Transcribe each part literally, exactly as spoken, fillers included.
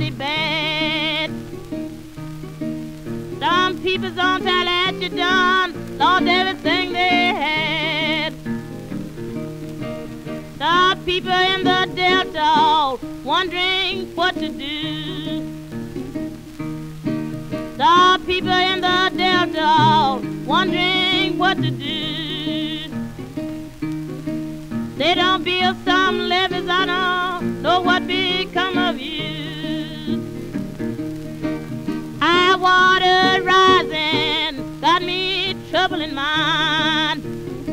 mighty bad. Some people's on Tallahatchie done lost everything they had. Some people in the Delta wondering what to do. Some people in the Delta wondering what to do. They don't build some levees, I don't know what become of you. High water rising got me trouble in mind.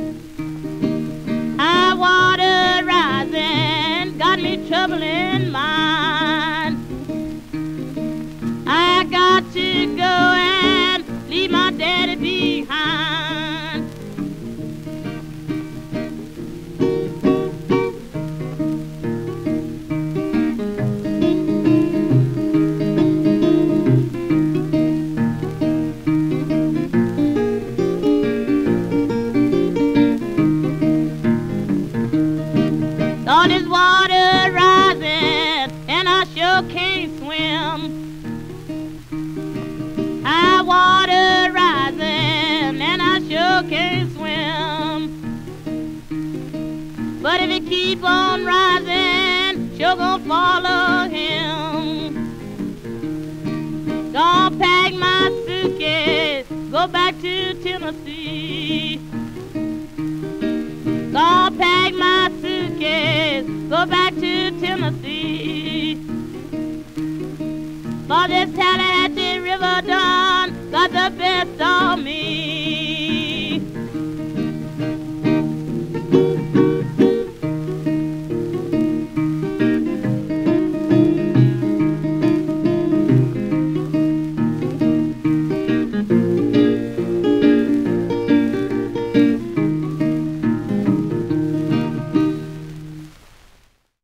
High water rising got me trouble in mind. I got to go and leave my daddy behind. All this water rising and I sure can't swim. High water rising and I sure can't swim. But if it keep on rising, sure gonna follow him. Gonna pack my suitcase, go back to Tennessee. Gonna pack my suitcase, go back to Tennessee. For this Tallahatchie River done got the best of me.